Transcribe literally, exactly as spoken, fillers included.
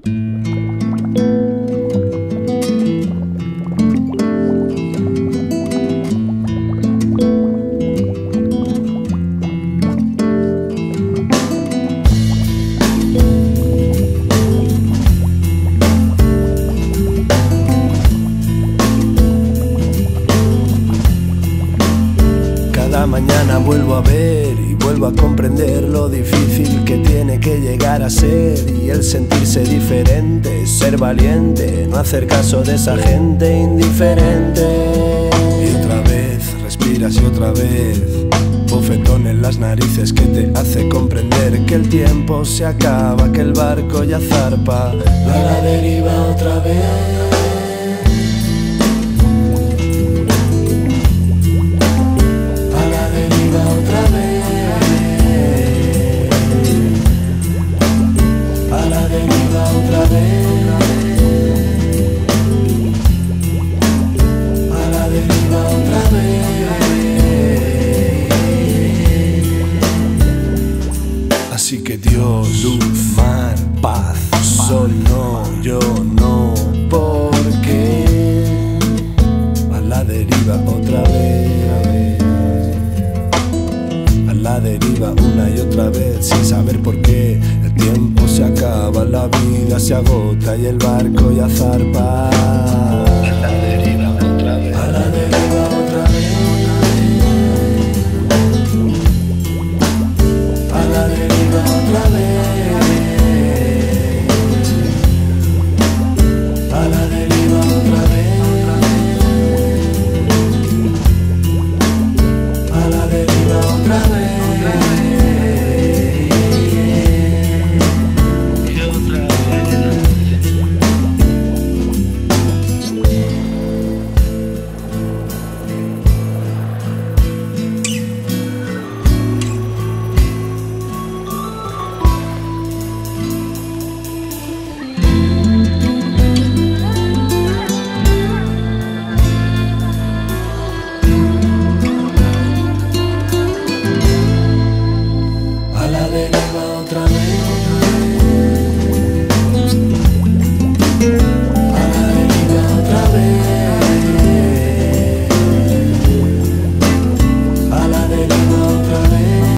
Cada mañana vuelvo a ver y vuelvo a comprender lo difícil que tiene que llegar a ser, y el sentirse diferente, ser valiente, no hacer caso de esa gente indiferente. Y otra vez, respiras y otra vez, bofetón en las narices que te hace comprender que el tiempo se acaba, que el barco ya zarpa a la deriva otra vez. Así que Dios, luz, mar, paz, sol, no, yo no, porque a la deriva otra vez, a la deriva una y otra vez, sin saber por qué. El tiempo se acaba, la vida se agota y el barco ya zarpa.